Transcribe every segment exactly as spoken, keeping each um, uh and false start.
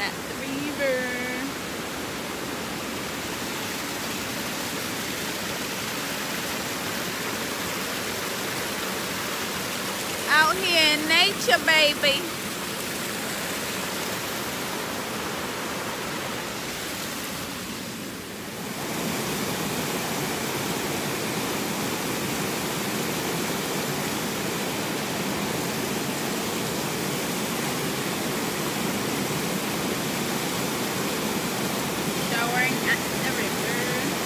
at the river. Out here in nature, baby. Showering at the river.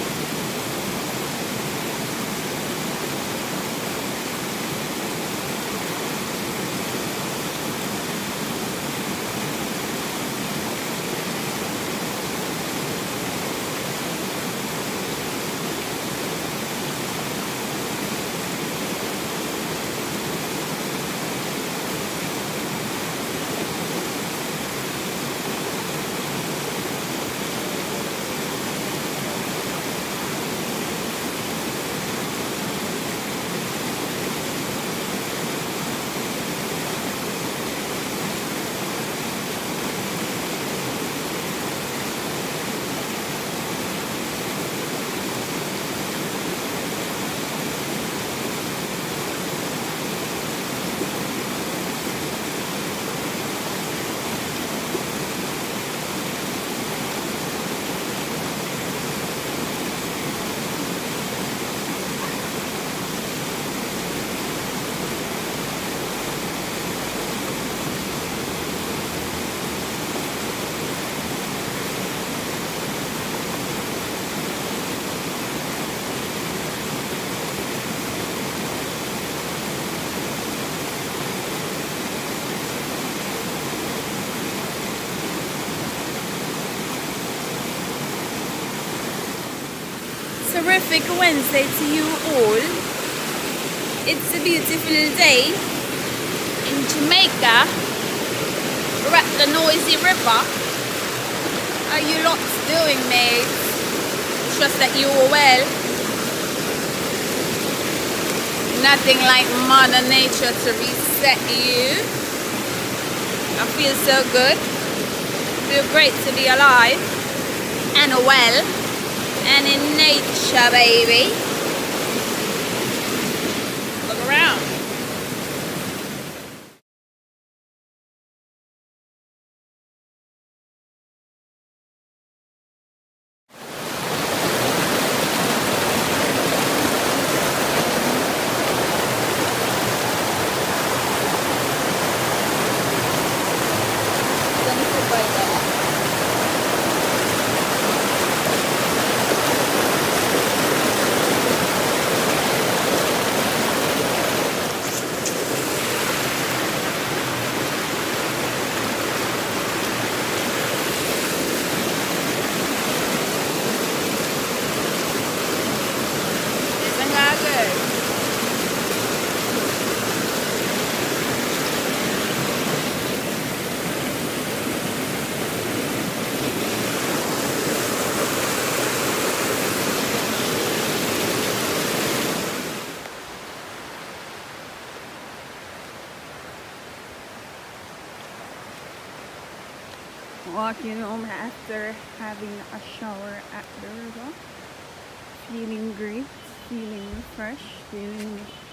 Terrific Wednesday to you all. It's a beautiful day in Jamaica. We're at the noisy river. How you lots doing, mates? Trust that you are well. Nothing like Mother Nature to reset you. I feel so good. Feel great to be alive and well. And in nature, baby. Look around. Don't sit right there. Walking home after having a shower at the river. Feeling great, feeling fresh, feeling